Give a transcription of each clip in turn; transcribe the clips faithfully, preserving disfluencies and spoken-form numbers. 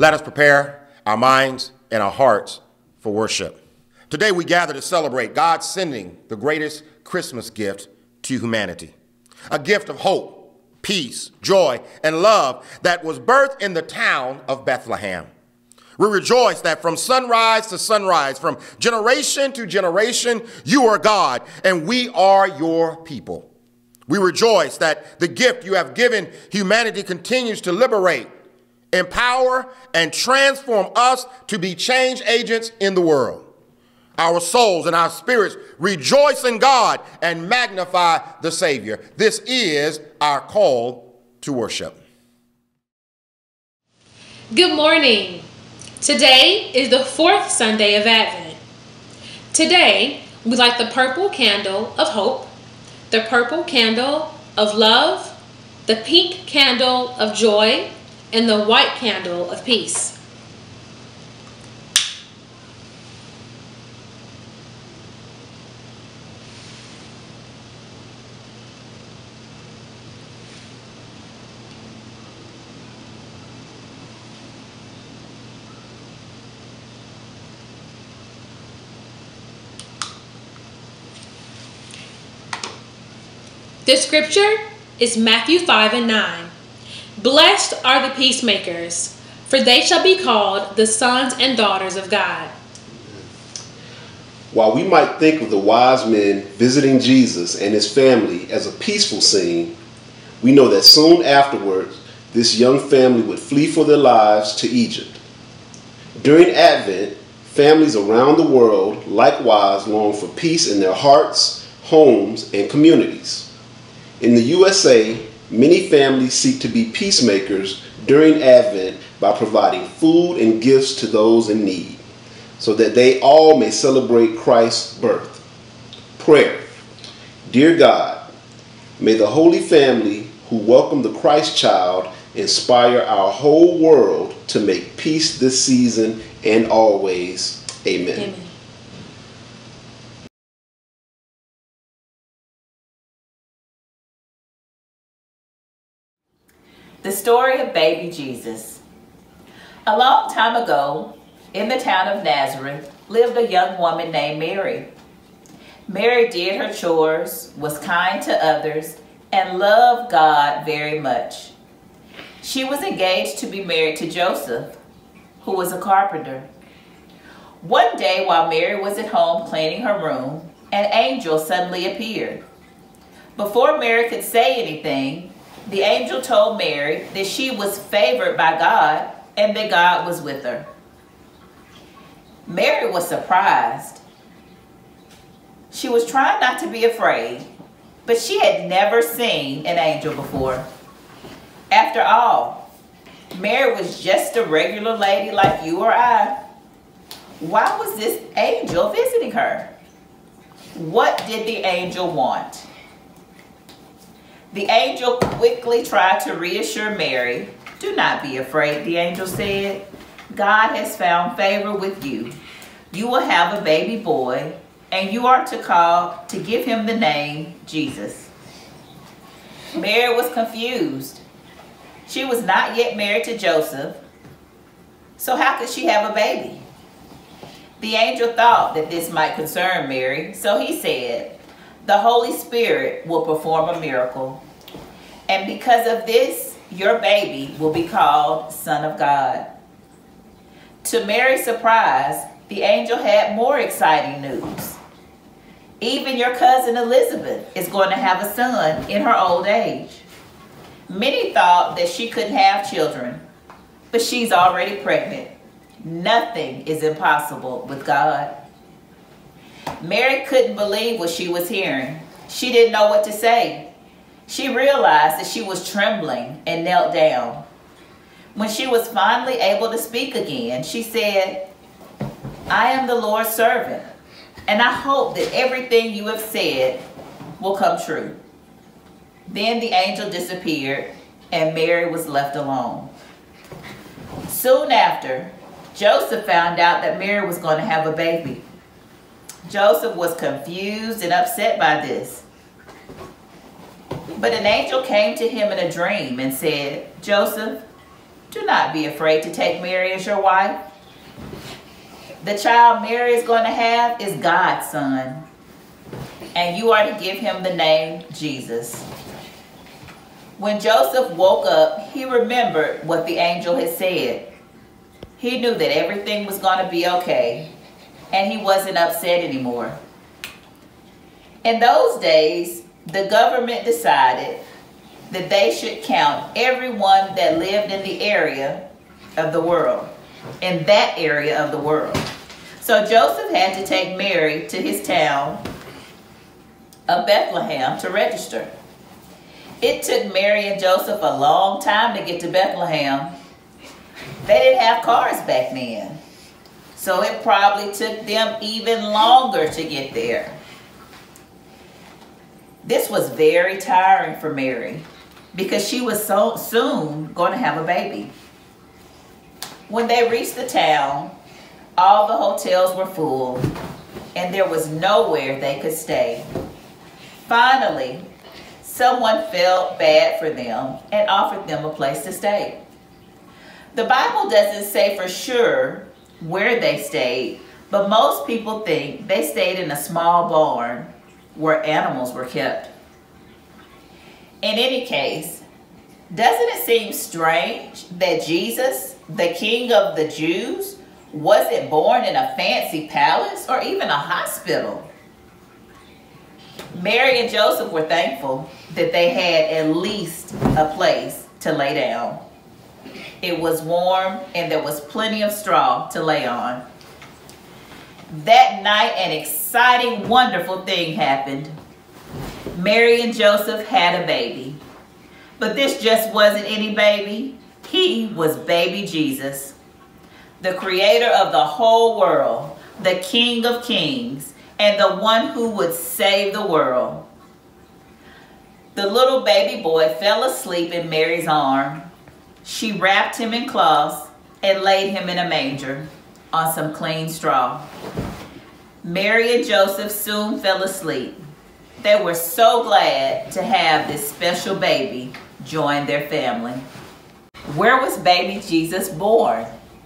Let us prepare our minds and our hearts for worship. Today we gather to celebrate God sending the greatest Christmas gift to humanity, a gift of hope, peace, joy, and love that was birthed in the town of Bethlehem. We rejoice that from sunrise to sunrise, from generation to generation, you are God and we are your people. We rejoice that the gift you have given humanity continues to liberate, empower, and transform us to be change agents in the world. Our souls and our spirits rejoice in God and magnify the Savior. This is our call to worship. Good morning. Today is the fourth Sunday of Advent. Today, we light the purple candle of hope, the purple candle of love, the pink candle of joy, and the white candle of peace. The scripture is Matthew five and nine. Blessed are the peacemakers, for they shall be called the sons and daughters of God. While we might think of the wise men visiting Jesus and his family as a peaceful scene, we know that soon afterwards, this young family would flee for their lives to Egypt. During Advent, families around the world likewise long for peace in their hearts, homes, and communities. In the U S A, many families seek to be peacemakers during Advent by providing food and gifts to those in need, so that they all may celebrate Christ's birth. Prayer. Dear God, may the Holy Family who welcomed the Christ child inspire our whole world to make peace this season and always. Amen. Amen. The story of baby Jesus. A long time ago, in the town of Nazareth, lived a young woman named Mary. Mary did her chores, was kind to others, and loved God very much. She was engaged to be married to Joseph, who was a carpenter. One day, while Mary was at home cleaning her room, an angel suddenly appeared. Before Mary could say anything, the angel told Mary that she was favored by God and that God was with her. Mary was surprised. She was trying not to be afraid, but she had never seen an angel before. After all, Mary was just a regular lady like you or I. Why was this angel visiting her? What did the angel want? The angel quickly tried to reassure Mary. Do not be afraid, the angel said. God has found favor with you. You will have a baby boy, and you are to call to give him the name Jesus. Mary was confused. She was not yet married to Joseph, so how could she have a baby? The angel thought that this might concern Mary, so he said, the Holy Spirit will perform a miracle, and because of this, your baby will be called Son of God. To Mary's surprise, the angel had more exciting news. Even your cousin Elizabeth is going to have a son in her old age. Many thought that she couldn't have children, but she's already pregnant. Nothing is impossible with God. Mary couldn't believe what she was hearing. She didn't know what to say. She realized that she was trembling and knelt down. When she was finally able to speak again, she said, I am the Lord's servant, and I hope that everything you have said will come true. Then the angel disappeared, and Mary was left alone. Soon after, Joseph found out that Mary was going to have a baby. Joseph was confused and upset by this. But an angel came to him in a dream and said, Joseph, Do not be afraid to take Mary as your wife. The child Mary is going to have is God's son, and you are to give him the name Jesus. When Joseph woke up, he remembered what the angel had said. He knew that everything was going to be okay, and he wasn't upset anymore. In those days, the government decided that they should count everyone that lived in the area of the world, in that area of the world. So Joseph had to take Mary to his town of Bethlehem to register. It took Mary and Joseph a long time to get to Bethlehem. They didn't have cars back then, so it probably took them even longer to get there. This was very tiring for Mary because she was so soon going to have a baby. When they reached the town, all the hotels were full and there was nowhere they could stay. Finally, someone felt bad for them and offered them a place to stay. The Bible doesn't say for sure where they stayed, but most people think they stayed in a small barn where animals were kept. In any case, doesn't it seem strange that Jesus, the King of the Jews, wasn't born in a fancy palace or even a hospital? Mary and Joseph were thankful that they had at least a place to lay down. It was warm and there was plenty of straw to lay on. That night, an exciting, wonderful thing happened. Mary and Joseph had a baby. But this just wasn't any baby. He was baby Jesus, the creator of the whole world, the King of Kings, and the one who would save the world. The little baby boy fell asleep in Mary's arm. She wrapped him in cloths and laid him in a manger on some clean straw. Mary and Joseph soon fell asleep. They were so glad to have this special baby join their family. Where was baby Jesus born?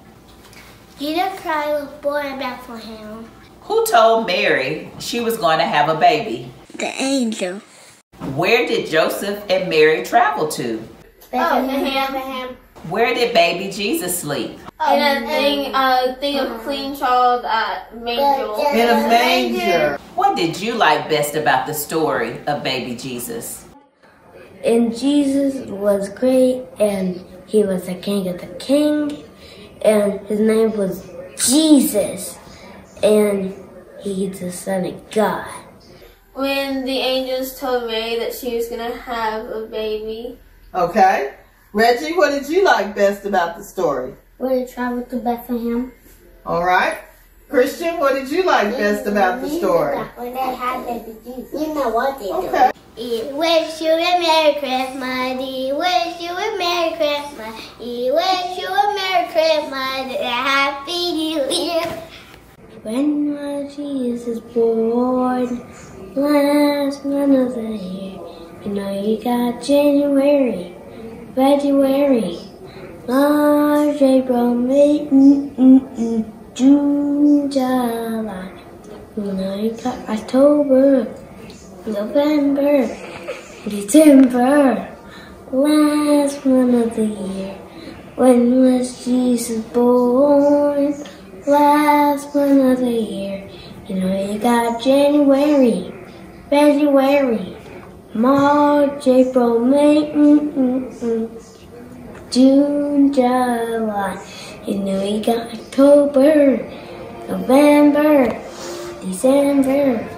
Jesus Christ was born in Bethlehem. Who told Mary she was going to have a baby? The angel. Where did Joseph and Mary travel to? Bethlehem. Where did baby Jesus sleep? In a thing, a thing of clean straw, uh, manger. In a manger. What did you like best about the story of baby Jesus? And Jesus was great, and he was the king of the king, and his name was Jesus, and he's the son of God. When the angels told Mary that she was going to have a baby. Okay. Reggie, what did you like best about the story? When they traveled to Bethlehem. All right. Christian, what did you like best about the story? When they had baby Jesus. You know what they Okay. do. Wish you a Merry Christmas. Wish you a Merry Christmas. Wish you a Merry Christmas. A Happy New Year. When was Jesus born? Last month of the year. You know you got January, February, March, April, May, mm, mm, mm, June, July. You know you got October, November, December. Last month of the year. When was Jesus born? Last month of the year. You know you got January, February, March, April, May, mm, mm, mm, June, July. You know you got October, November, December,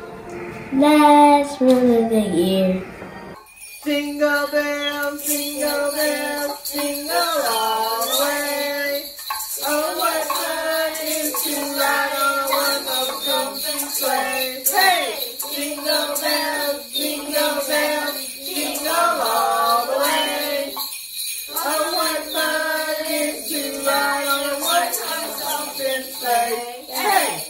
last month of the year. Jingle bells, jingle bells, jingle all the way. Oh, what fun it is to ride on a one-horse open sleigh. Hey! Jingle bells, jingle bells, jingle all the way. Oh, what fun it is to ride on a one-horse open sleigh. Hey!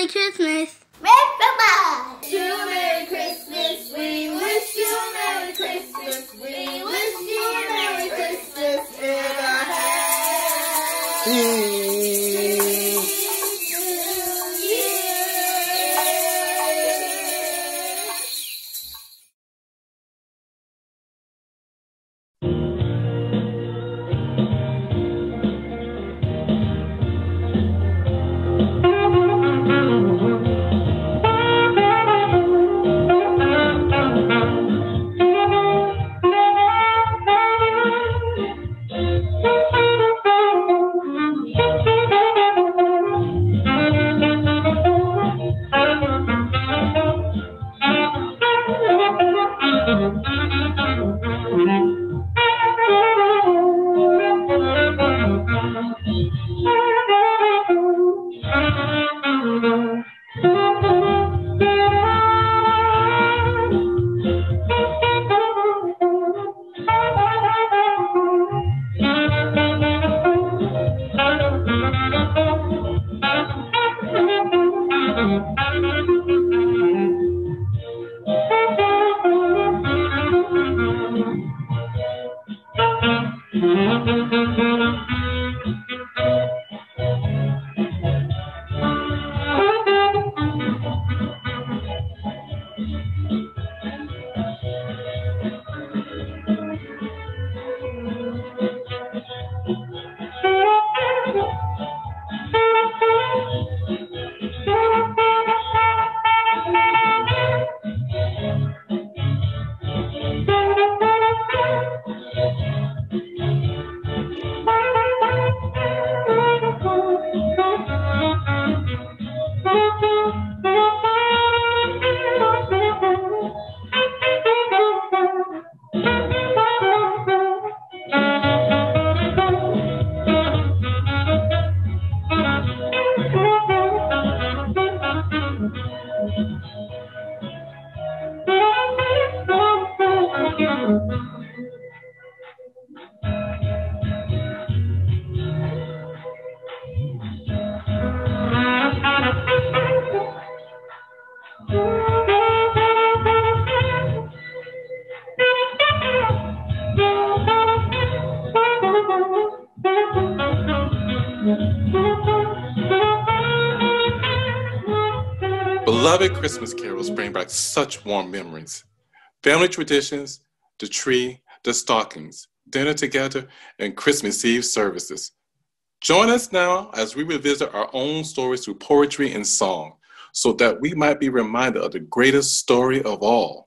Merry Christmas. Merry Christmas. You a Merry Christmas. We wish you a Merry Christmas. We wish you a Merry Christmas and a Happy Beloved Christmas carols bring back such warm memories. Family traditions, the tree, the stockings, dinner together, and Christmas Eve services. Join us now as we revisit our own stories through poetry and song, so that we might be reminded of the greatest story of all.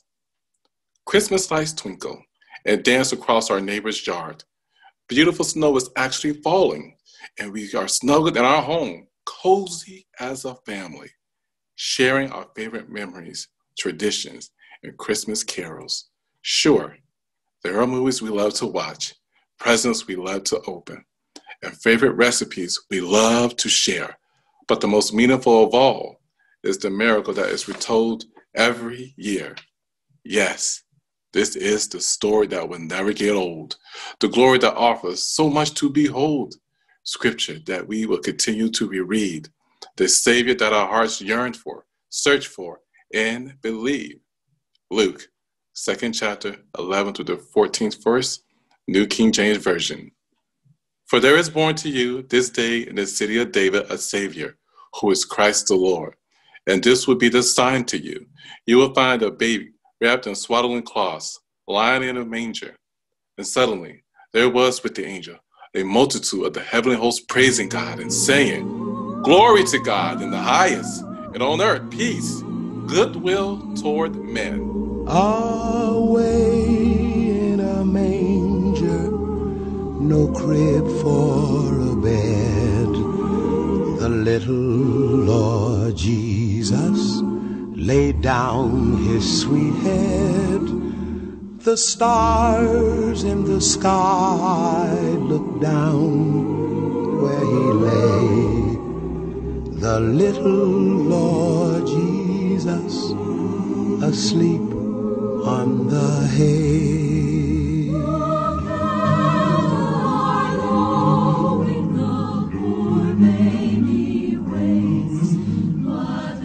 Christmas lights twinkle and dance across our neighbor's yard. Beautiful snow is actually falling, and we are snuggled in our home, cozy as a family, sharing our favorite memories, traditions, and Christmas carols. Sure, there are movies we love to watch, presents we love to open, and favorite recipes we love to share. But the most meaningful of all is the miracle that is retold every year. Yes, this is the story that will never get old, the glory that offers so much to behold, scripture that we will continue to reread, the Savior that our hearts yearn for, search for, and believe. Luke, second chapter, eleven to the fourteenth verse, New King James Version. For there is born to you this day in the city of David a Savior, who is Christ the Lord. And this will be the sign to you. You will find a baby wrapped in swaddling cloths, lying in a manger. And suddenly there was with the angel a multitude of the heavenly hosts praising God and saying, Glory to God in the highest, and on earth peace, goodwill toward men. Away in a manger, no crib for a bed, the little Lord Jesus laid down his sweet head. The stars in the sky looked down where he lay. The little Lord Jesus asleep on the hay. The poor baby waits, but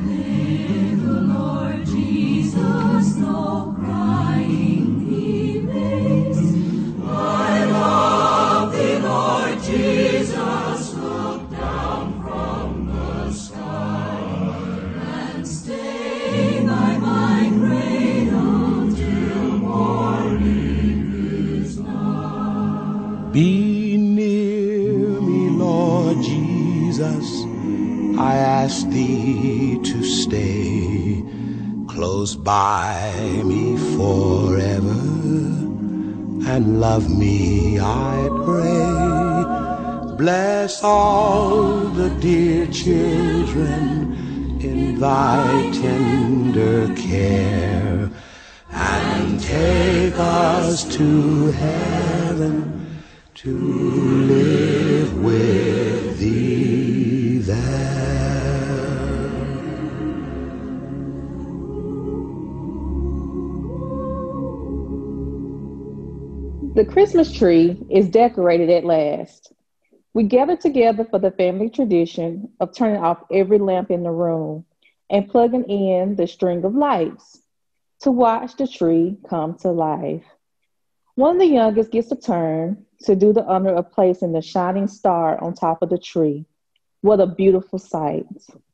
Jesus, I ask thee to stay close by me forever and love me, I pray. Bless all the dear children in thy tender care, and take us to heaven to live with thee there. The Christmas tree is decorated at last. We gather together for the family tradition of turning off every lamp in the room and plugging in the string of lights to watch the tree come to life. One of the youngest gets a turn to do the honor of placing the shining star on top of the tree. What a beautiful sight.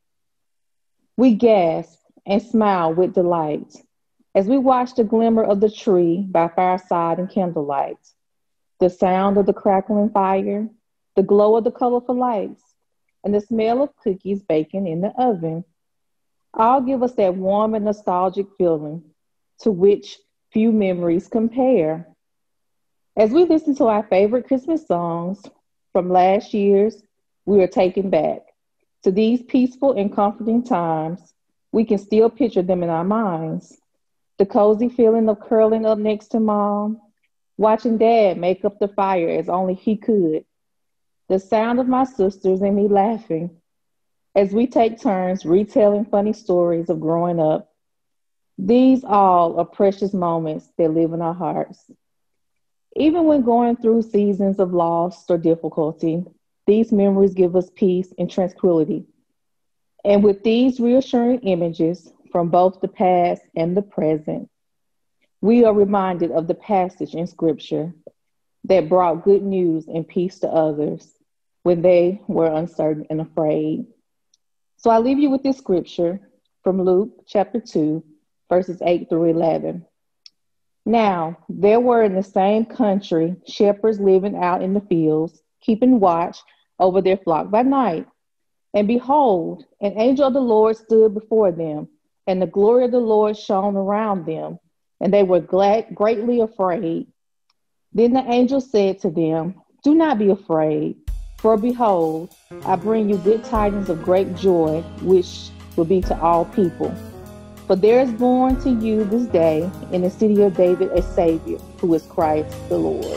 We gasp and smile with delight as we watch the glimmer of the tree by fireside and candlelight, the sound of the crackling fire, the glow of the colorful lights, and the smell of cookies baking in the oven, all give us that warm and nostalgic feeling to which few memories compare. As we listen to our favorite Christmas songs from last year's, we are taken back to these peaceful and comforting times. We can still picture them in our minds. The cozy feeling of curling up next to mom, watching dad make up the fire as only he could, the sound of my sisters and me laughing as we take turns retelling funny stories of growing up. These all are precious moments that live in our hearts. Even when going through seasons of loss or difficulty, these memories give us peace and tranquility. And with these reassuring images from both the past and the present, we are reminded of the passage in Scripture that brought good news and peace to others when they were uncertain and afraid. So I leave you with this scripture from Luke chapter two, verses eight through eleven. Now, there were in the same country shepherds living out in the fields, keeping watch over their flock by night. And behold, an angel of the Lord stood before them, and the glory of the Lord shone around them, and they were glad, greatly afraid. Then the angel said to them, "Do not be afraid, for behold, I bring you good tidings of great joy, which will be to all people. For there is born to you this day in the city of David a Savior, who is Christ the Lord."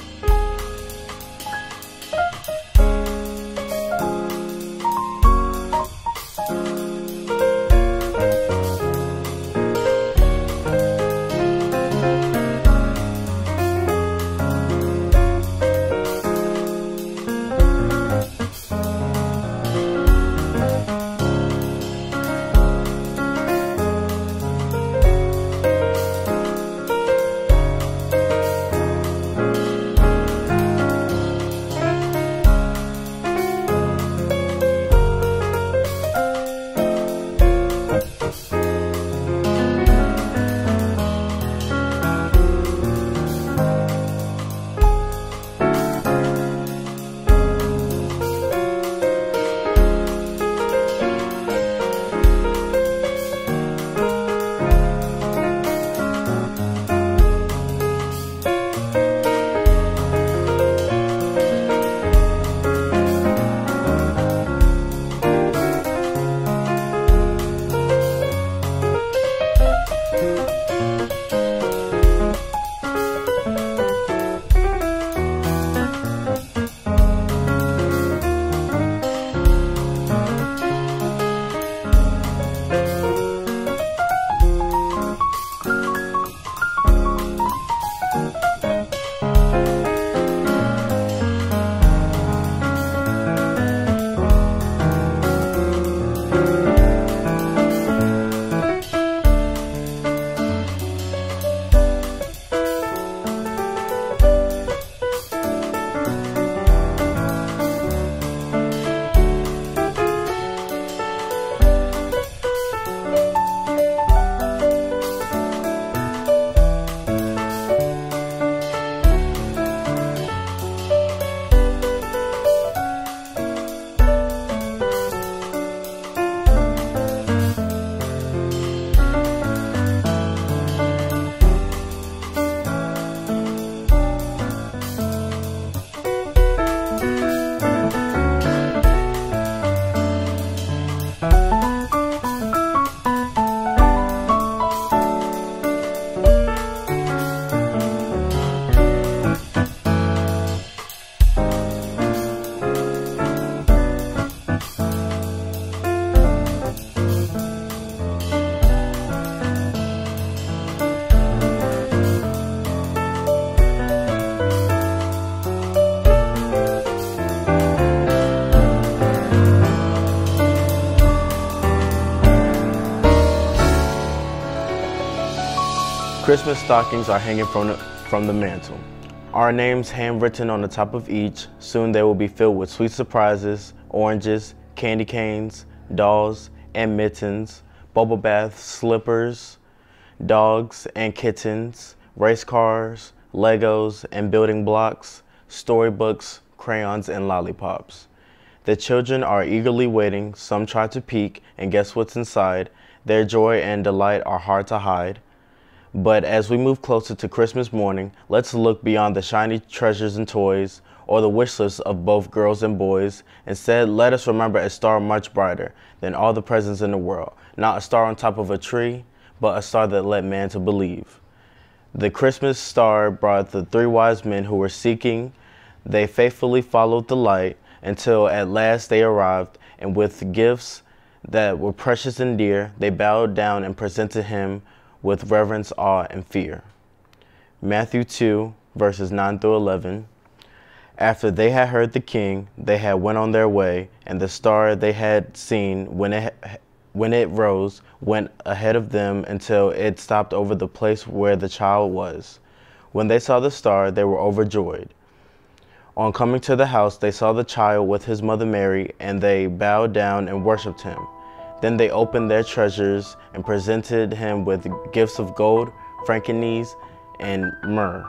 Christmas stockings are hanging from the, from the mantle. Our names handwritten on the top of each. Soon they will be filled with sweet surprises, oranges, candy canes, dolls and mittens, bubble baths, slippers, dogs and kittens, race cars, Legos and building blocks, storybooks, crayons and lollipops. The children are eagerly waiting. Some try to peek and guess what's inside. Their joy and delight are hard to hide. But as we move closer to Christmas morning, let's look beyond the shiny treasures and toys or the wish lists of both girls and boys. Instead, let us remember a star much brighter than all the presents in the world. Not a star on top of a tree, but a star that led man to believe. The Christmas star brought the three wise men who were seeking. They faithfully followed the light until at last they arrived, and with gifts that were precious and dear, they bowed down and presented him with reverence, awe, and fear. Matthew two, verses nine through eleven. After they had heard the king, they had went on their way, and the star they had seen when it, when it rose went ahead of them until it stopped over the place where the child was. When they saw the star, they were overjoyed. On coming to the house, they saw the child with his mother Mary, and they bowed down and worshipped him. Then they opened their treasures and presented him with gifts of gold, frankincense, and myrrh.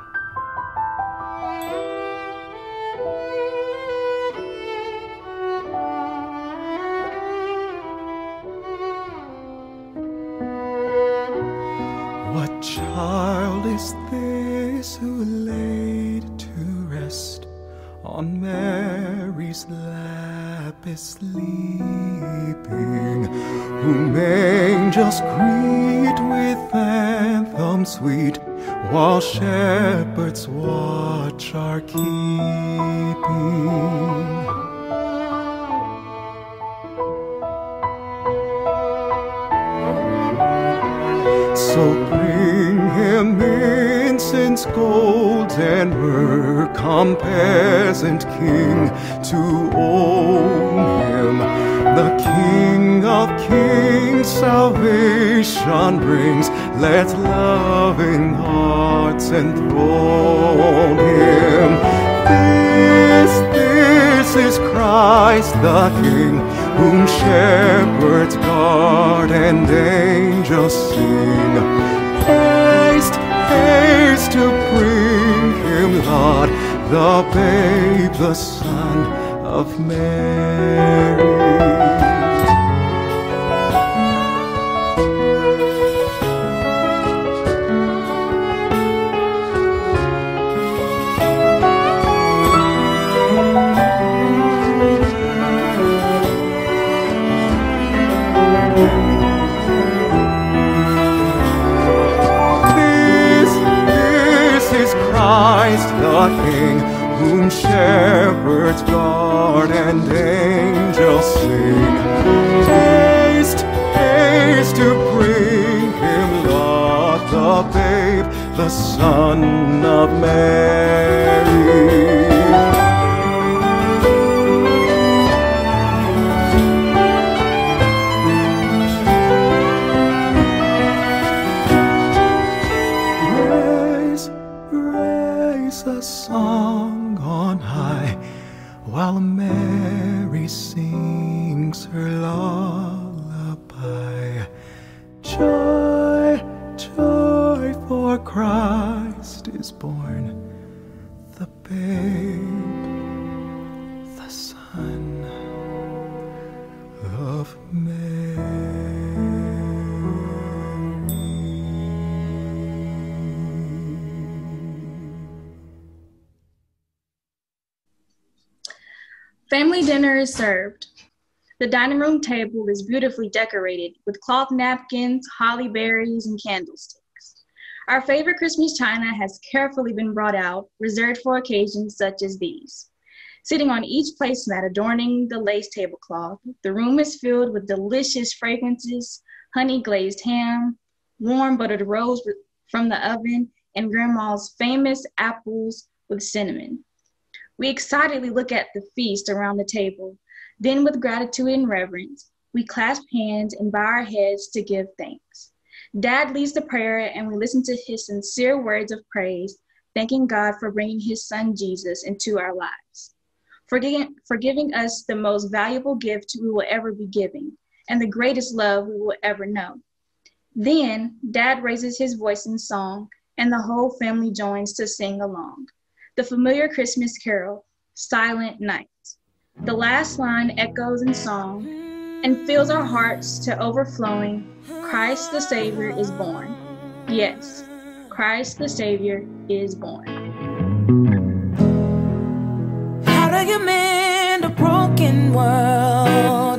What child is this who laid to rest on Mary's lap is sleeping, whom angels greet with anthems sweet, while shepherds watch are keeping? So bring him incense, gold, and myrrh, come peasant king, to own him. The King of kings salvation brings, let loving hearts enthrone him. This, this is Christ the King, whom shepherds guard and angels sing. Haste, haste to bring him, Lord, the babe, the Son of Mary. Christ the King, whom shepherds guard and angels sing. Haste, haste to bring him, Lord, the babe, the Son of Mary. A song on high, while Mary sings her lullaby. Joy, joy, for Christ is born, the babe, the Son of Mary. Family dinner is served. The dining room table is beautifully decorated with cloth napkins, holly berries, and candlesticks. Our favorite Christmas china has carefully been brought out, reserved for occasions such as these. Sitting on each placemat adorning the lace tablecloth, the room is filled with delicious fragrances, honey glazed ham, warm buttered rolls from the oven, and Grandma's famous apples with cinnamon. We excitedly look at the feast around the table. Then with gratitude and reverence, we clasp hands and bow our heads to give thanks. Dad leads the prayer, and we listen to his sincere words of praise, thanking God for bringing his son Jesus into our lives, for giving, for giving us the most valuable gift we will ever be giving, and the greatest love we will ever know. Then, Dad raises his voice in song, and the whole family joins to sing along. The familiar Christmas carol, Silent Night. The last line echoes in song and fills our hearts to overflowing. Christ the Savior is born. Yes, Christ the Savior is born. How do you mend a broken world?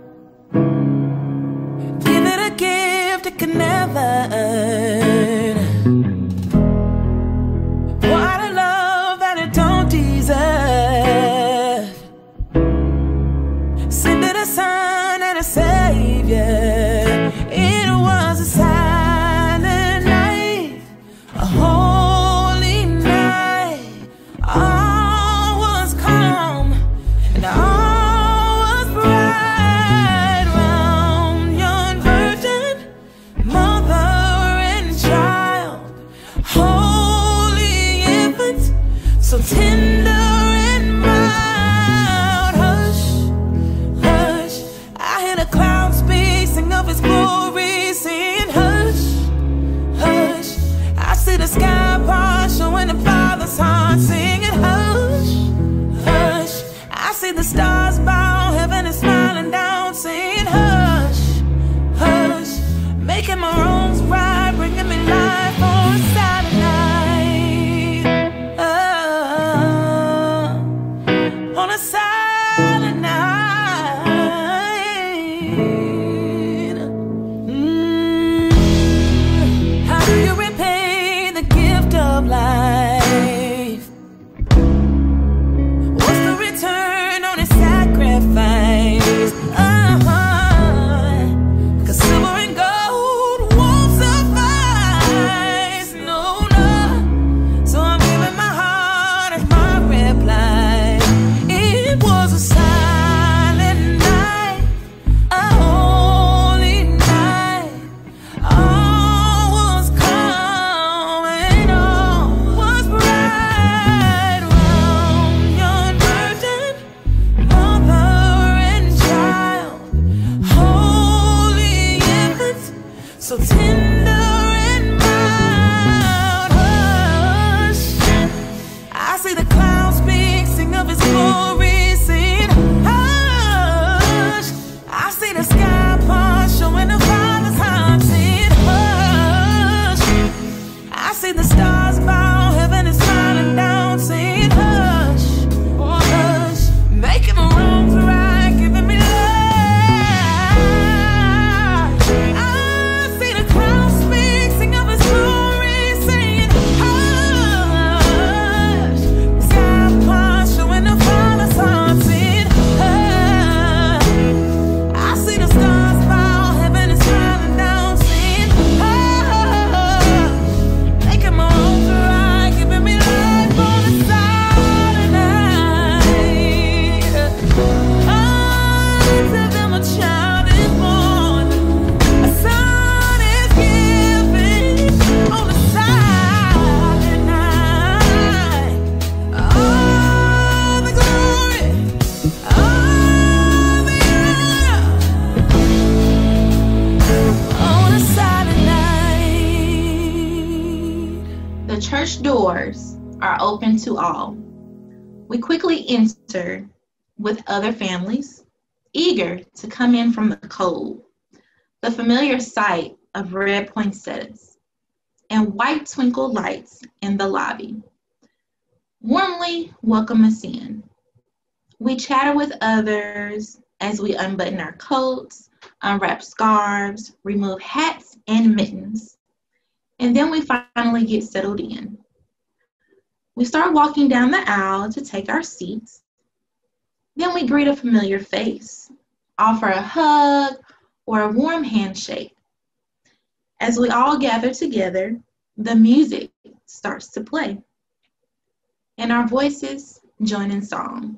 Give it a gift it can never earn. What a love that it don't deserve. Send it a son and a savior. It was a silent night, a holy night. All was calm and all was bright round yon virgin, mother and child, holy infant, so tender and mild. Hush, hush, I hear the clouds speak, sing of his glory, saying hush, hush. I see the sky part showing the Father's heart, singing hush, hush. I see the stars bow, heaven is smiling down, saying hush, hush. Making my wrongs right, bringing me life on a Saturday night. Oh, on a Saturday night. Mm. How do you repay the gift of life? What's the return on his sacrifice? Uh-huh. 'Cause silver and gold won't suffice. No, no. So I'm giving my heart as my reply. It was a silent night, a holy night. All was calm and all was bright round yon virgin, mother and child, holy infant, so tender and mild. Hush, I see the clouds speak, sing of his glory, sing hush. I see the sky part showing the Father's heart, sing hush. I see the stars bow, heaven is smiling down, saying hush, oh hush. Making my wrongs right, giving me life. I see the clouds speak, sing of his glory, saying hush. The sky part showing the Father's heart, saying hush. I see the stars bow, heaven is smiling down, saying hush. Making my wrongs right, giving me life on a Saturday night. Unto them a child is born, a son is given on a Saturday night. All the glory, all the honor on a Saturday night. The church doors are open to all. We quickly enter with other families, eager to come in from the cold. The familiar sight of red poinsettias and white twinkle lights in the lobby warmly welcome us in. We chatter with others as we unbutton our coats, unwrap scarves, remove hats and mittens, and then we finally get settled in. We start walking down the aisle to take our seats. Then we greet a familiar face, offer a hug or a warm handshake. As we all gather together, the music starts to play, and our voices join in song.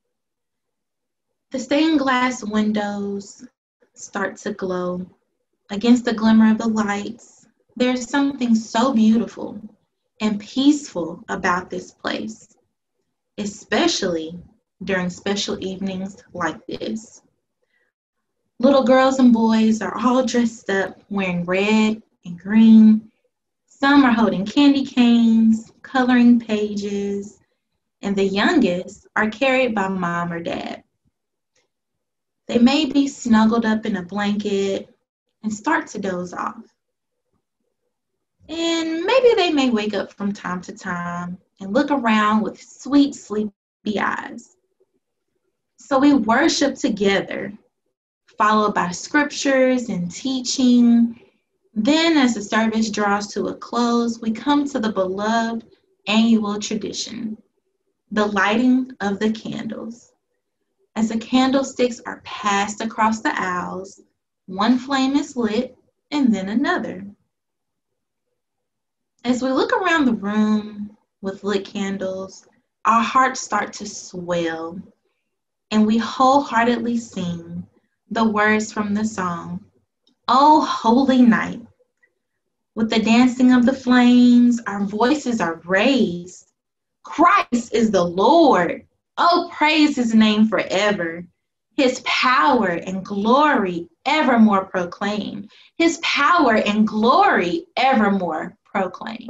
The stained glass windows start to glow against the glimmer of the lights, there's something so beautiful and peaceful about this place, especially during special evenings like this. Little girls and boys are all dressed up wearing red and green. Some are holding candy canes, coloring pages, and the youngest are carried by mom or dad. They may be snuggled up in a blanket and start to doze off. And maybe they may wake up from time to time and look around with sweet, sleepy eyes. So we worship together, followed by scriptures and teaching. Then, as the service draws to a close, we come to the beloved annual tradition, the lighting of the candles. As the candlesticks are passed across the aisles, one flame is lit and then another. As we look around the room with lit candles, our hearts start to swell, and we wholeheartedly sing the words from the song, "Oh, Holy Night." With the dancing of the flames, our voices are raised. Christ is the Lord. Oh, praise his name forever. His power and glory evermore proclaim. His power and glory evermore proclaim.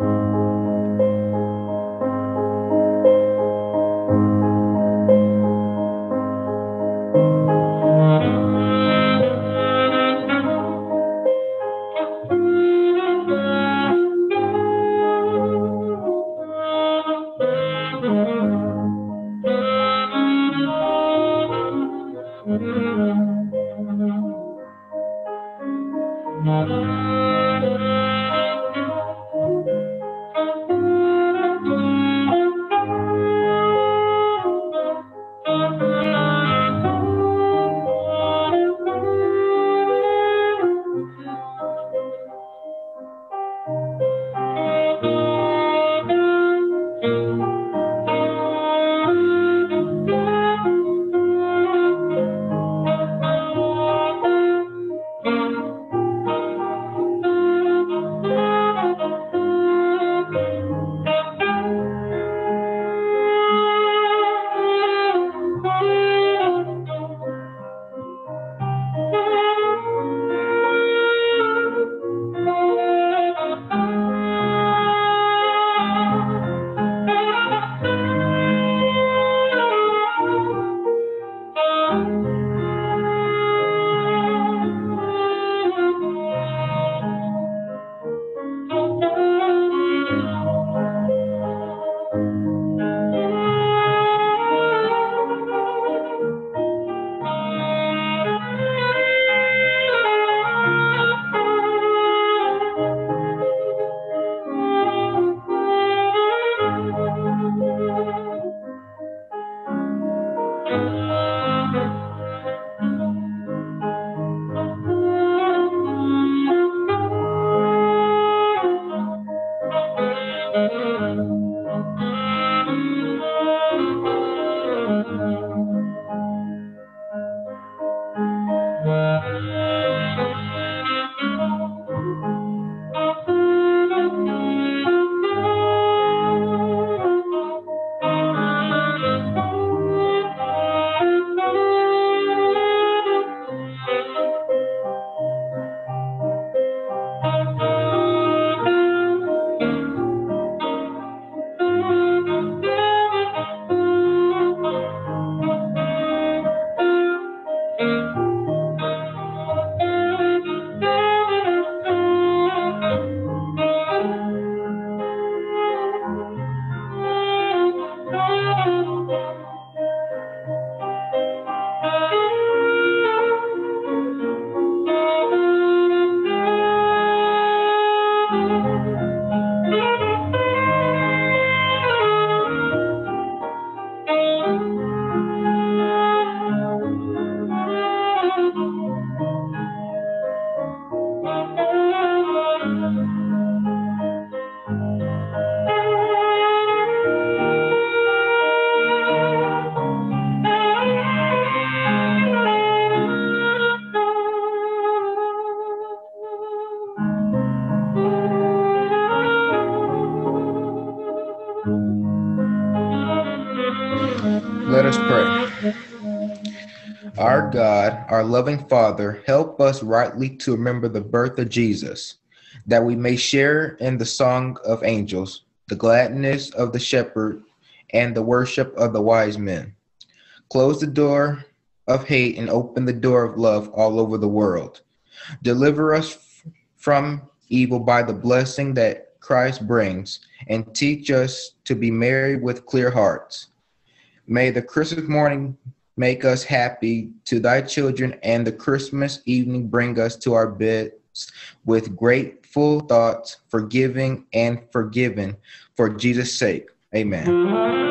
us pray. Our God, our loving Father, help us rightly to remember the birth of Jesus, that we may share in the song of angels, the gladness of the shepherd, and the worship of the wise men. Close the door of hate and open the door of love all over the world. Deliver us f- from evil by the blessing that Christ brings, and teach us to be merry with clear hearts. May the Christmas morning make us happy to thy children, and the Christmas evening bring us to our beds with grateful thoughts, forgiving and forgiven for Jesus' sake. Amen.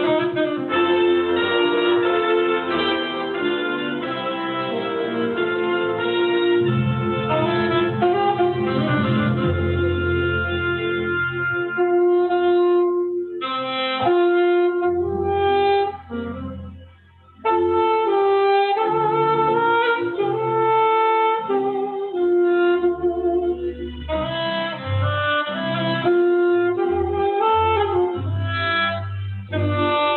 Thank you.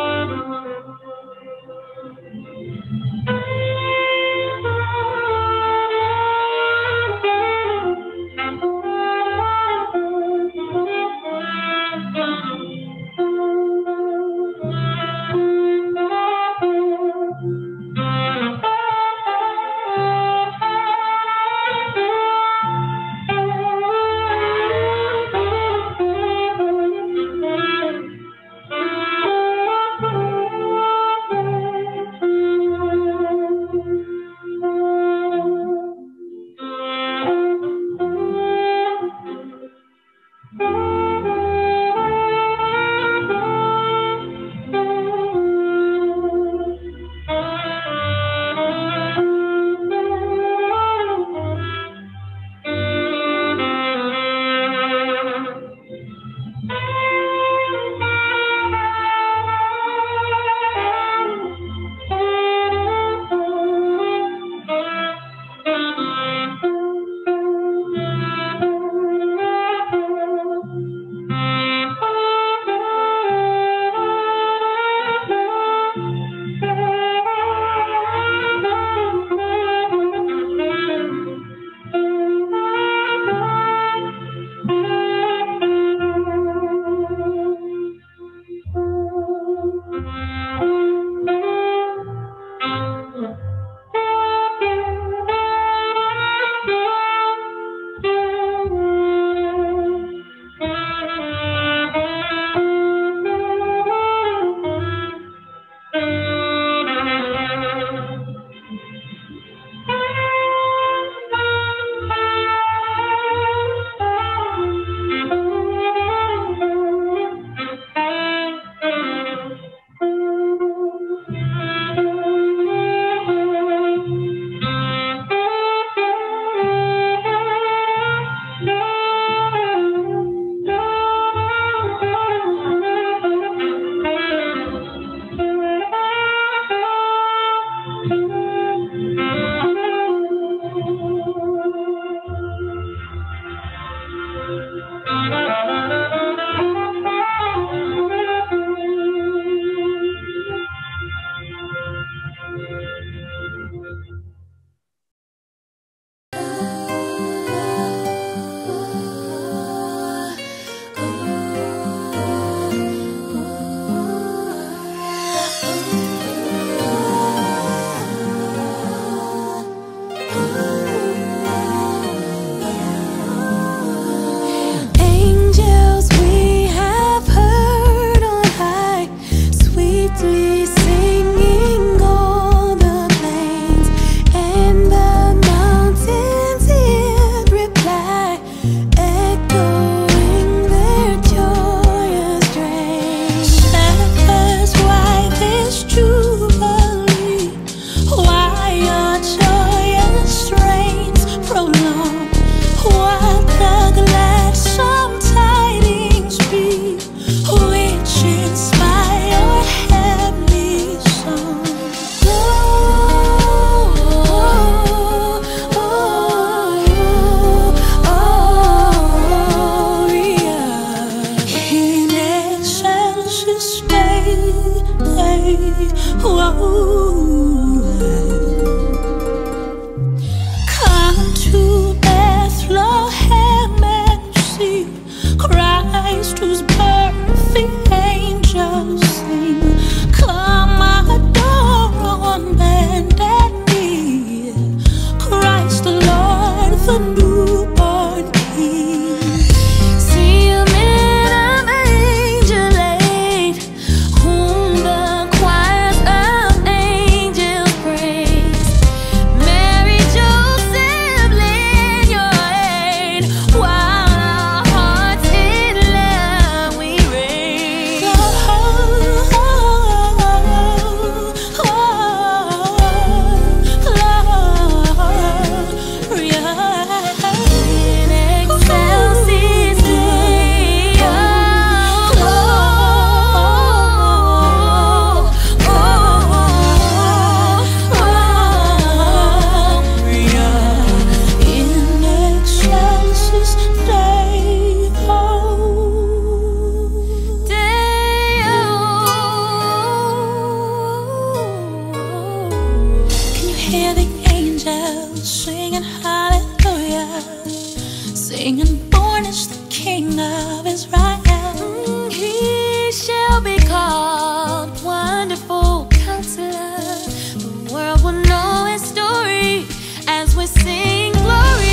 angels singing hallelujah, singing born is the King of Israel. Mm, he shall be called Wonderful Counselor. The world will know his story as we sing glory.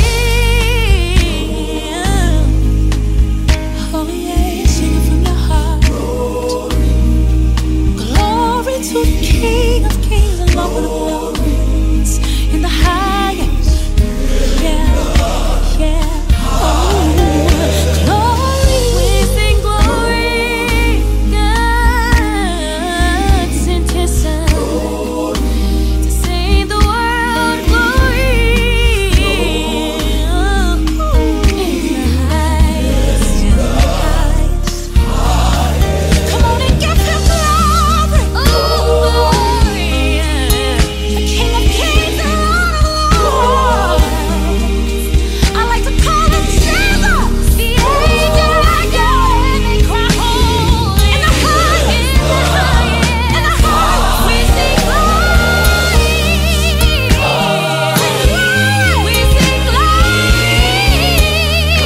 Oh yeah, sing it from your heart. Glory to the King of Kings and Lord of Lords in the highest. Yeah, yeah. Oh, glory, we sing glory. God sent his son to save the world. Glory in the highest, in the highest. Come on and give him glory. Oh, glory, the King of Kings and Lord of Lords. I like to call him Jesus. The angels and they cry holy. In the highest, in the highest, in the highest, we sing glory. We sing glory.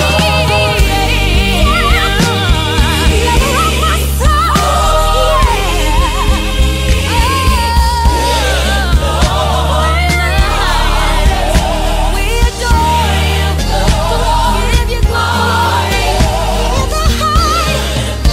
Lover of my soul, yeah. We adore you, give you glory in the highest.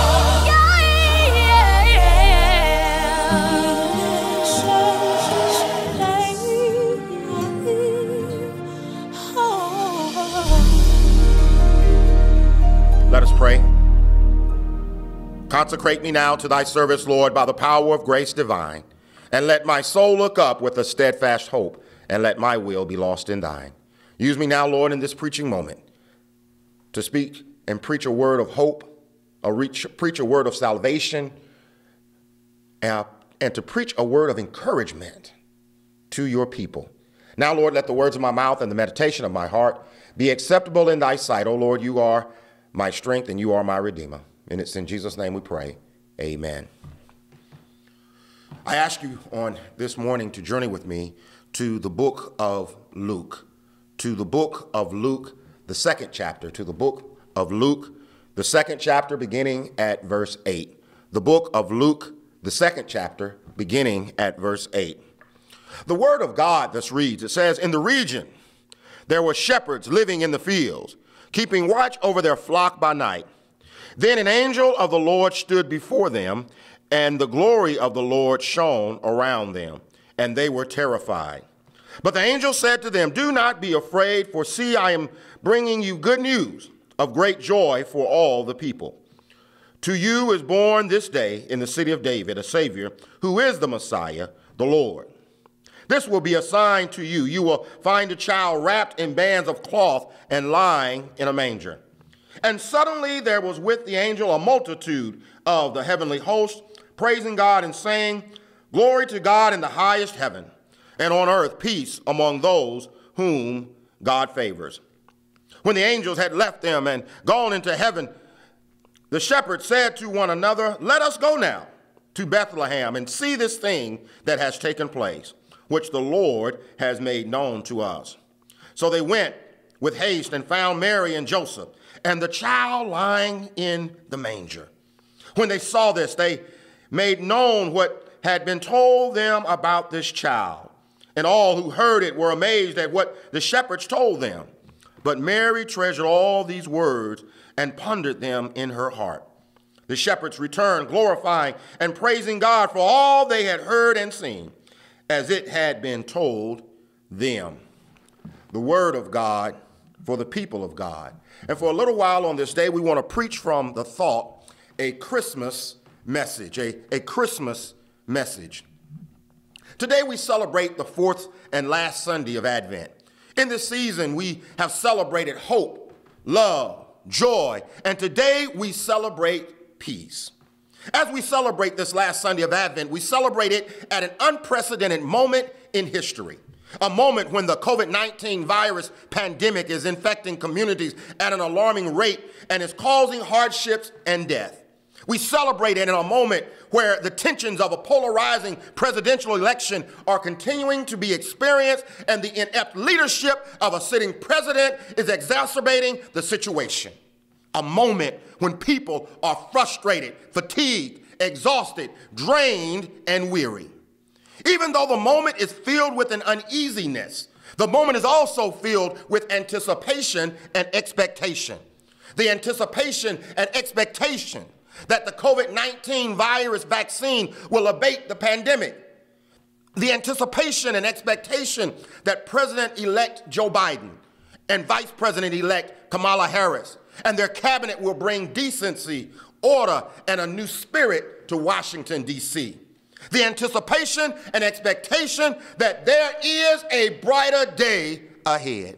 Let us pray. Consecrate me now to thy service, Lord, by the power of grace divine, and let my soul look up with a steadfast hope, and let my will be lost in thine. Use me now, Lord, in this preaching moment to speak and preach a word of hope, a reach, preach a word of salvation, and, and to preach a word of encouragement to your people. Now, Lord, let the words of my mouth and the meditation of my heart be acceptable in thy sight. O Lord, you are my strength and you are my redeemer. And it's in Jesus' name we pray. Amen. I ask you on this morning to journey with me to the book of Luke, to the book of Luke, the second chapter, to the book of Luke, the second chapter, beginning at verse eight. The book of Luke, the second chapter, beginning at verse eight. The word of God thus reads, it says, in the region there were shepherds living in the fields, keeping watch over their flock by night. Then an angel of the Lord stood before them, and the glory of the Lord shone around them, and they were terrified. But the angel said to them, do not be afraid, for see, I am bringing you good news of great joy for all the people. To you is born this day in the city of David a Savior, who is the Messiah, the Lord. This will be a sign to you. You will find a child wrapped in bands of cloth and lying in a manger. And suddenly there was with the angel a multitude of the heavenly host, praising God and saying, glory to God in the highest heaven, and on earth peace among those whom God favors. When the angels had left them and gone into heaven, the shepherds said to one another, let us go now to Bethlehem and see this thing that has taken place, which the Lord has made known to us. So they went with haste and found Mary and Joseph and the child lying in the manger. When they saw this, they made known what had been told them about this child. And all who heard it were amazed at what the shepherds told them. But Mary treasured all these words and pondered them in her heart. The shepherds returned, glorifying and praising God for all they had heard and seen, as it had been told them. The word of God for the people of God. And for a little while on this day, we want to preach from the thought, a Christmas message, a, a Christmas message. Today we celebrate the fourth and last Sunday of Advent. In this season, we have celebrated hope, love, joy, and today we celebrate peace. As we celebrate this last Sunday of Advent, we celebrate it at an unprecedented moment in history, a moment when the COVID nineteen virus pandemic is infecting communities at an alarming rate and is causing hardships and death. We celebrate it in a moment where the tensions of a polarizing presidential election are continuing to be experienced, and the inept leadership of a sitting president is exacerbating the situation. A moment when people are frustrated, fatigued, exhausted, drained, and weary. Even though the moment is filled with an uneasiness, the moment is also filled with anticipation and expectation. The anticipation and expectation that the COVID nineteen virus vaccine will abate the pandemic. The anticipation and expectation that President-elect Joe Biden and Vice President-elect Kamala Harris and their cabinet will bring decency, order, and a new spirit to Washington, D C The anticipation and expectation that there is a brighter day ahead.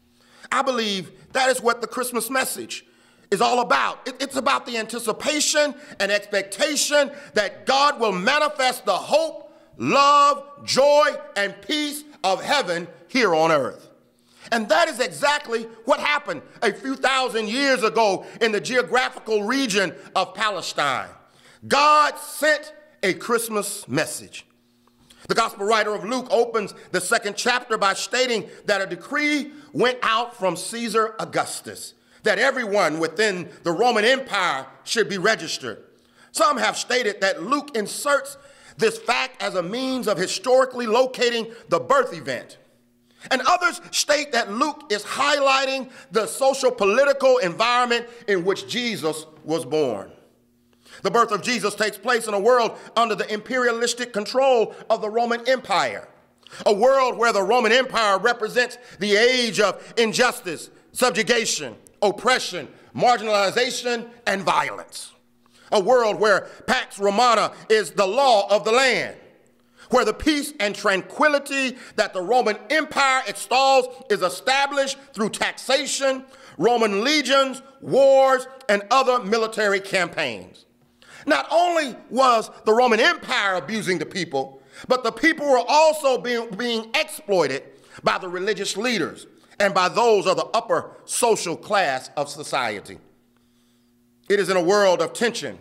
I believe that is what the Christmas message is all about. It, it's about the anticipation and expectation that God will manifest the hope, love, joy, and peace of heaven here on earth. And that is exactly what happened a few thousand years ago in the geographical region of Palestine. God sent a Christmas message. The gospel writer of Luke opens the second chapter by stating that a decree went out from Caesar Augustus that everyone within the Roman Empire should be registered. Some have stated that Luke inserts this fact as a means of historically locating the birth event. And others state that Luke is highlighting the social political environment in which Jesus was born. The birth of Jesus takes place in a world under the imperialistic control of the Roman Empire, a world where the Roman Empire represents the age of injustice, subjugation, oppression, marginalization, and violence. A world where Pax Romana is the law of the land, where the peace and tranquility that the Roman Empire extols is established through taxation, Roman legions, wars, and other military campaigns. Not only was the Roman Empire abusing the people, but the people were also being, being exploited by the religious leaders and by those of the upper social class of society. It is in a world of tension,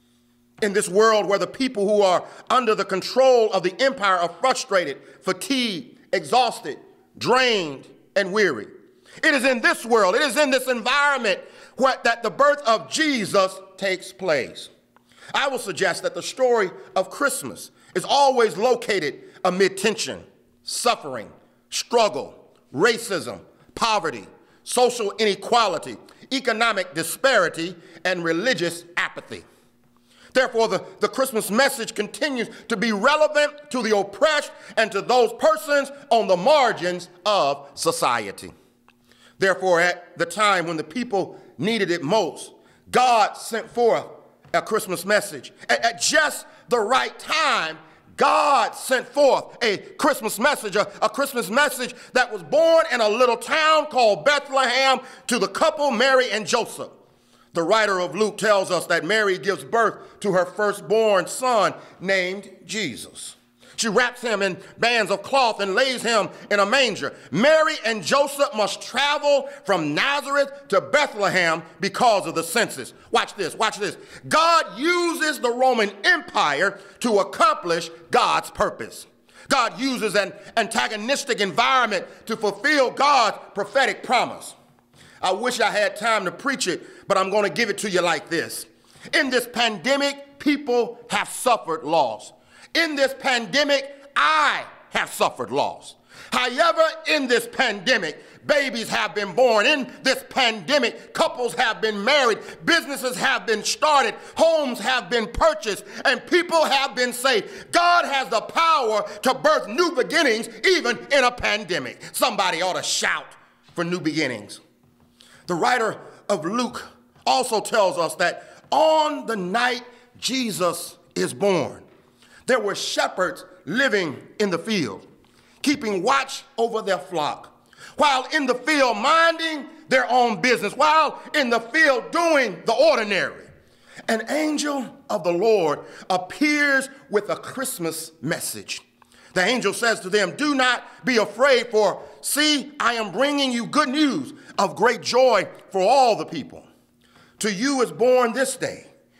in this world where the people who are under the control of the empire are frustrated, fatigued, exhausted, drained, and weary. It is in this world, it is in this environment where, that the birth of Jesus takes place. I will suggest that the story of Christmas is always located amid tension, suffering, struggle, racism, poverty, social inequality, economic disparity, and religious apathy. Therefore, the, the Christmas message continues to be relevant to the oppressed and to those persons on the margins of society. Therefore, at the time when the people needed it most, God sent forth a Christmas message. At, at just the right time, God sent forth a Christmas message, a, a Christmas message that was born in a little town called Bethlehem to the couple Mary and Joseph. The writer of Luke tells us that Mary gives birth to her firstborn son named Jesus. She wraps him in bands of cloth and lays him in a manger. Mary and Joseph must travel from Nazareth to Bethlehem because of the census. Watch this, watch this. God uses the Roman Empire to accomplish God's purpose. God uses an antagonistic environment to fulfill God's prophetic promise. I wish I had time to preach it, but I'm going to give it to you like this. In this pandemic, people have suffered loss. In this pandemic, I have suffered loss. However, in this pandemic, babies have been born. In this pandemic, couples have been married, businesses have been started, homes have been purchased, and people have been saved. God has the power to birth new beginnings even in a pandemic. Somebody ought to shout for new beginnings. The writer of Luke also tells us that on the night Jesus is born, there were shepherds living in the field, keeping watch over their flock, while in the field minding their own business, while in the field doing the ordinary. An angel of the Lord appears with a Christmas message. The angel says to them, "Do not be afraid, for see, I am bringing you good news of great joy for all the people. To you is born this day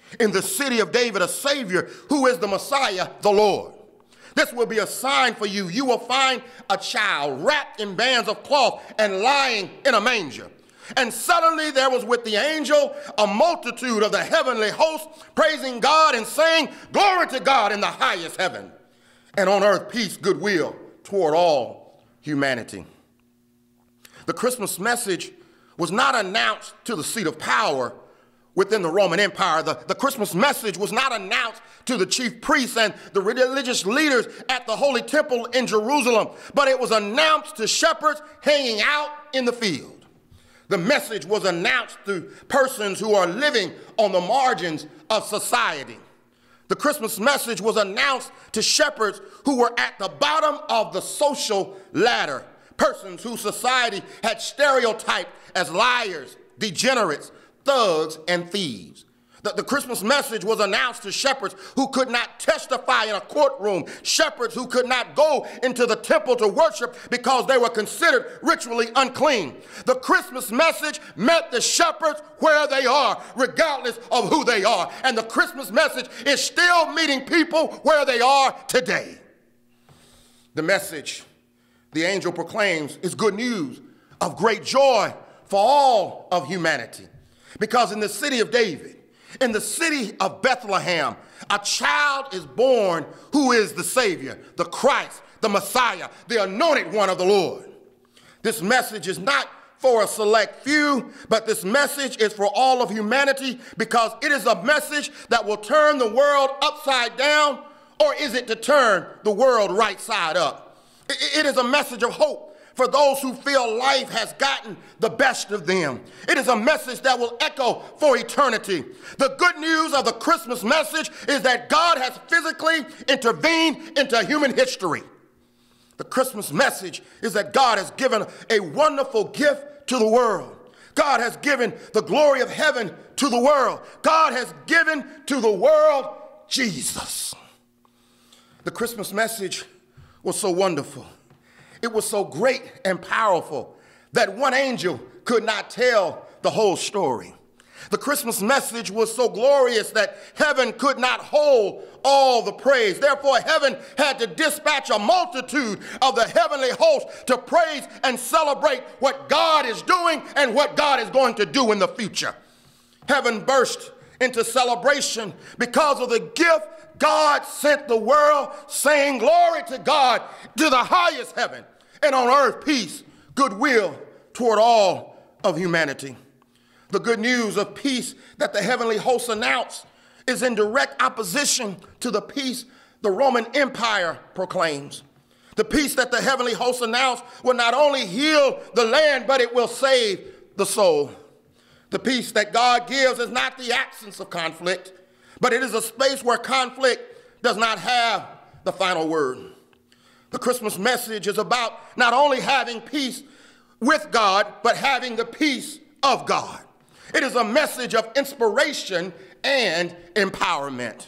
in the city of David a Savior who is the Messiah, the Lord. This will be a sign for you. You will find a child wrapped in bands of cloth and lying in a manger. And suddenly there was with the angel a multitude of the heavenly host praising God and saying, "Glory to God in the highest heaven, and on earth peace, goodwill toward all humanity." The Christmas message was not announced to the seat of power within the Roman Empire. The, the Christmas message was not announced to the chief priests and the religious leaders at the Holy Temple in Jerusalem, but it was announced to shepherds hanging out in the field. The message was announced to persons who are living on the margins of society. The Christmas message was announced to shepherds who were at the bottom of the social ladder, persons whose society had stereotyped as liars, degenerates, thugs, and thieves. The, the Christmas message was announced to shepherds who could not testify in a courtroom, shepherds who could not go into the temple to worship because they were considered ritually unclean. The Christmas message met the shepherds where they are, regardless of who they are. And the Christmas message is still meeting people where they are today. The message the angel proclaims is good news of great joy for all of humanity. Because in the city of David, in the city of Bethlehem, a child is born who is the Savior, the Christ, the Messiah, the anointed one of the Lord. This message is not for a select few, but this message is for all of humanity because it is a message that will turn the world upside down, or is it to turn the world right side up? It is a message of hope for those who feel life has gotten the best of them. It is a message that will echo for eternity. The good news of the Christmas message is that God has physically intervened into human history. The Christmas message is that God has given a wonderful gift to the world. God has given the glory of heaven to the world. God has given to the world Jesus. The Christmas message was so wonderful. It was so great and powerful that one angel could not tell the whole story. The Christmas message was so glorious that heaven could not hold all the praise. Therefore, heaven had to dispatch a multitude of the heavenly host to praise and celebrate what God is doing and what God is going to do in the future. Heaven burst into celebration because of the gift God sent the world, saying, "Glory to God to the highest heaven, and on earth peace, goodwill toward all of humanity." The good news of peace that the heavenly hosts announced is in direct opposition to the peace the Roman Empire proclaims. The peace that the heavenly hosts announced will not only heal the land, but it will save the soul. The peace that God gives is not the absence of conflict, but it is a space where conflict does not have the final word. The Christmas message is about not only having peace with God, but having the peace of God. It is a message of inspiration and empowerment.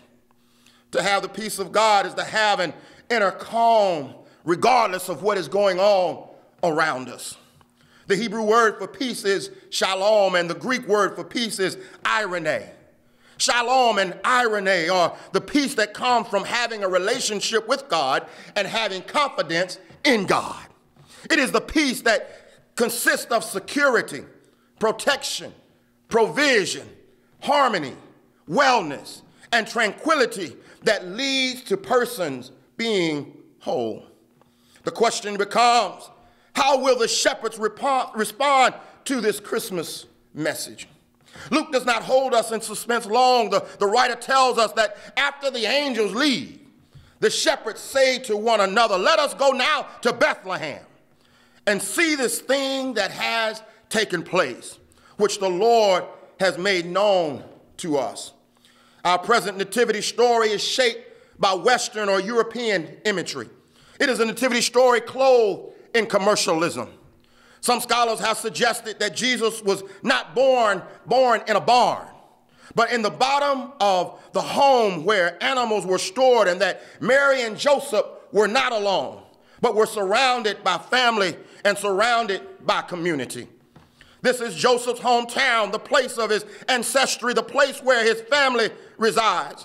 To have the peace of God is to have an inner calm, regardless of what is going on around us. The Hebrew word for peace is shalom, and the Greek word for peace is irene. Shalom and irene are the peace that comes from having a relationship with God and having confidence in God. It is the peace that consists of security, protection, provision, harmony, wellness, and tranquility that leads to persons being whole. The question becomes, how will the shepherds respond to this Christmas message? Luke does not hold us in suspense long. The, the writer tells us that after the angels leave, the shepherds say to one another, "Let us go now to Bethlehem and see this thing that has taken place, which the Lord has made known to us." Our present nativity story is shaped by Western or European imagery. It is a nativity story clothed in commercialism. Some scholars have suggested that Jesus was not born, born in a barn, but in the bottom of the home where animals were stored, and that Mary and Joseph were not alone, but were surrounded by family and surrounded by community. This is Joseph's hometown, the place of his ancestry, the place where his family resides.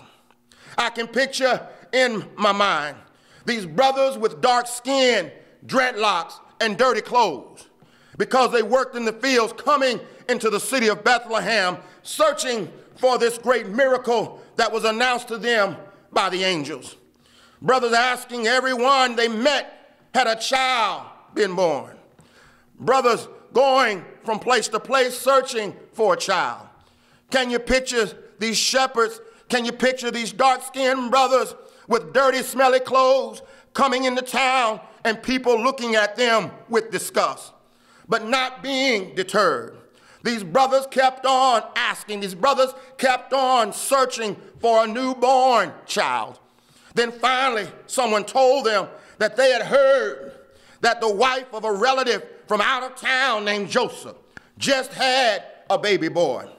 I can picture in my mind these brothers with dark skin, dreadlocks, and dirty clothes because they worked in the fields coming into the city of Bethlehem, searching for this great miracle that was announced to them by the angels. Brothers asking everyone they met, had a child been born? Brothers going from place to place searching for a child. Can you picture these shepherds? Can you picture these dark-skinned brothers with dirty, smelly clothes coming into town and people looking at them with disgust, but not being deterred? These brothers kept on asking. These brothers kept on searching for a newborn child. Then finally, someone told them that they had heard that the wife of a relative from out of town named Joseph just had a baby boy.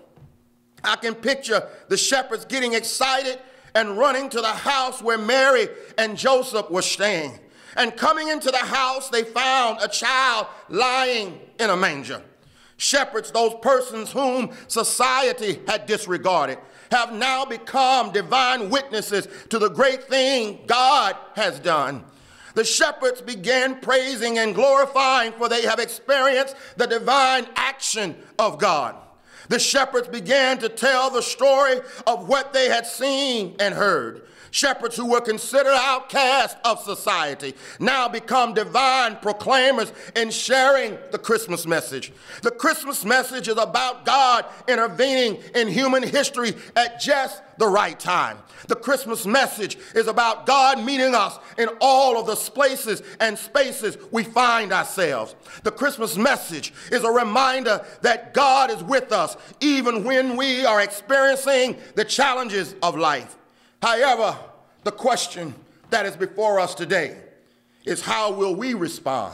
I can picture the shepherds getting excited and running to the house where Mary and Joseph were staying. And coming into the house, they found a child lying in a manger. Shepherds, those persons whom society had disregarded, have now become divine witnesses to the great thing God has done. The shepherds began praising and glorifying, for they have experienced the divine action of God. The shepherds began to tell the story of what they had seen and heard. Shepherds who were considered outcasts of society now become divine proclaimers in sharing the Christmas message. The Christmas message is about God intervening in human history at just the right time. The Christmas message is about God meeting us in all of the places and spaces we find ourselves. The Christmas message is a reminder that God is with us even when we are experiencing the challenges of life. However, the question that is before us today is, how will we respond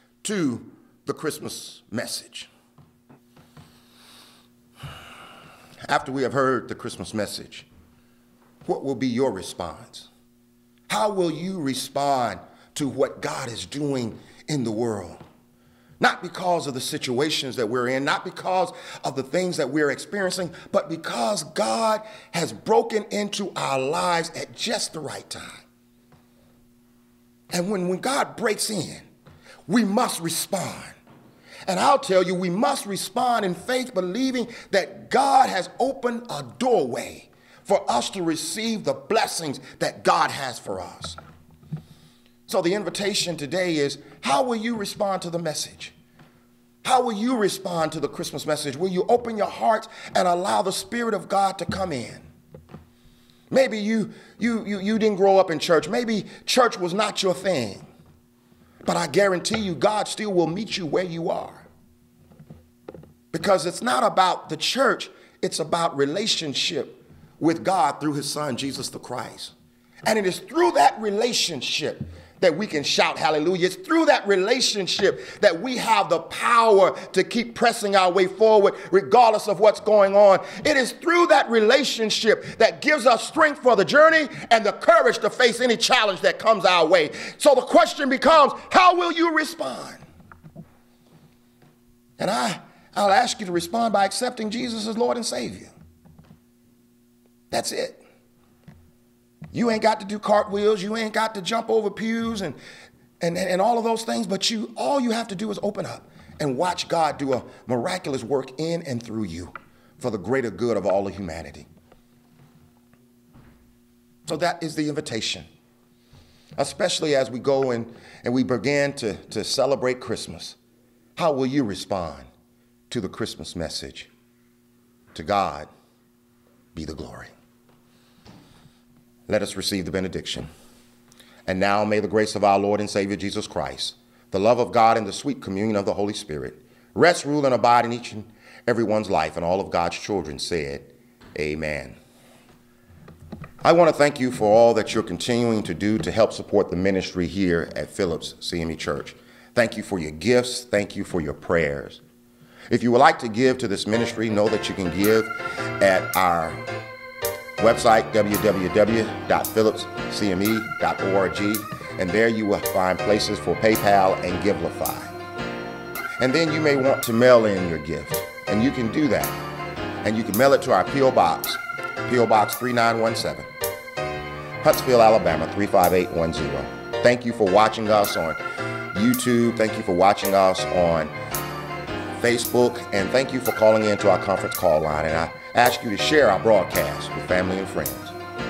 to the Christmas message? After we have heard the Christmas message, what will be your response? How will you respond to what God is doing in the world? Not because of the situations that we're in, not because of the things that we're experiencing, but because God has broken into our lives at just the right time. And when, when God breaks in, we must respond. And I'll tell you, we must respond in faith, believing that God has opened a doorway for us to receive the blessings that God has for us. So the invitation today is, how will you respond to the message? How will you respond to the Christmas message? Will you open your heart and allow the Spirit of God to come in? Maybe you, you, you, you didn't grow up in church. Maybe church was not your thing. But I guarantee you, God still will meet you where you are. Because it's not about the church. It's about relationship with God through his son, Jesus the Christ. And it is through that relationship that we can shout hallelujah. It's through that relationship that we have the power to keep pressing our way forward regardless of what's going on. It is through that relationship that gives us strength for the journey and the courage to face any challenge that comes our way. So the question becomes, how will you respond? And I, I'll ask you to respond by accepting Jesus as Lord and Savior. That's it. You ain't got to do cartwheels. You ain't got to jump over pews and, and, and all of those things. But you, all you have to do is open up and watch God do a miraculous work in and through you for the greater good of all of humanity. So that is the invitation, especially as we go and, and we begin to, to celebrate Christmas. How will you respond to the Christmas message? To God be the glory. Let us receive the benediction. And now may the grace of our Lord and Savior Jesus Christ, the love of God, and the sweet communion of the Holy Spirit rest, rule, and abide in each and everyone's life. And all of God's children said, amen. I want to thank you for all that you're continuing to do to help support the ministry here at Phillips C M E Church. Thank you for your gifts. Thank you for your prayers. If you would like to give to this ministry, know that you can give at our website, w w w dot phillips c m e dot org, and there you will find places for PayPal and Givelify. And then you may want to mail in your gift, and you can do that. And you can mail it to our P O Box, P O Box three nine one seven, Huntsville, Alabama three five eight one zero. Thank you for watching us on YouTube. Thank you for watching us on Facebook, and thank you for calling in to our conference call line. And I ask you to share our broadcast with family and friends.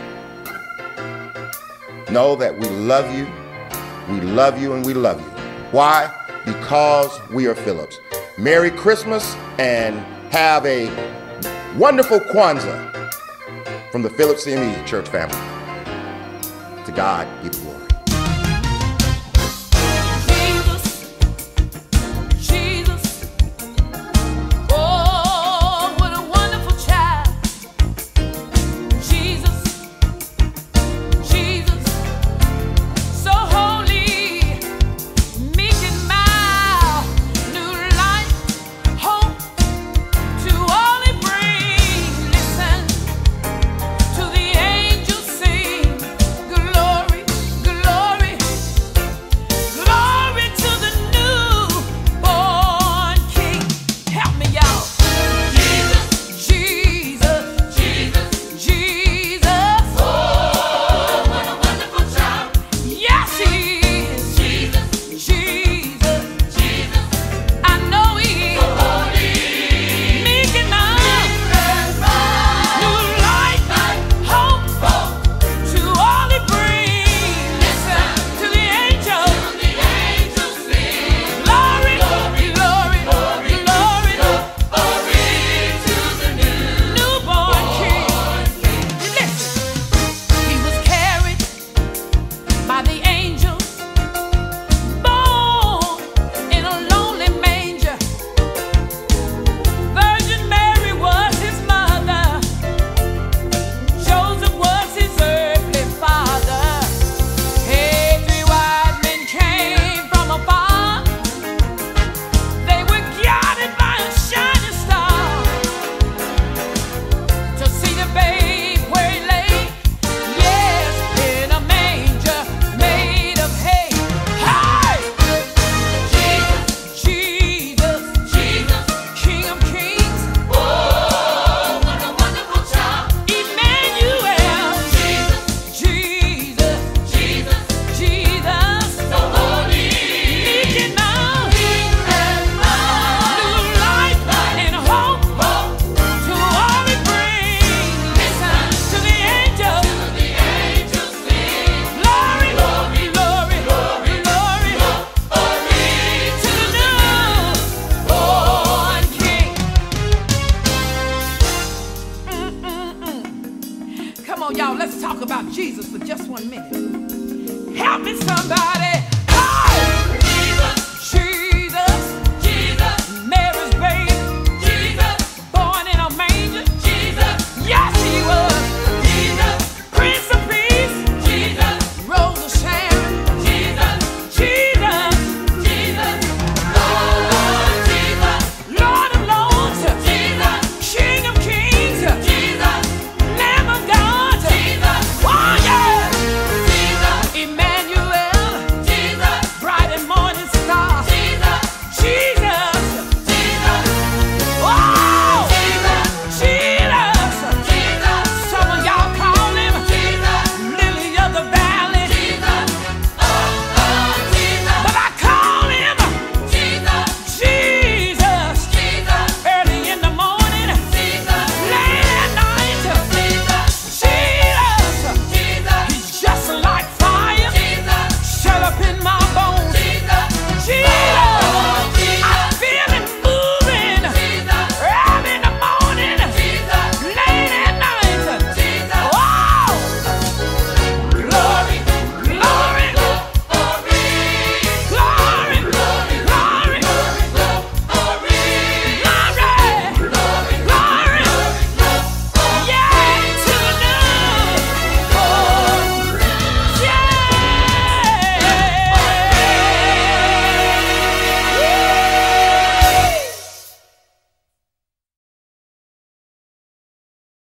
Know that we love you, we love you, and we love you. Why? Because we are Phillips. Merry Christmas and have a wonderful Kwanzaa from the Phillips C M E church family. To God be the glory. Y'all, let's talk about Jesus for just one minute. Help me, somebody.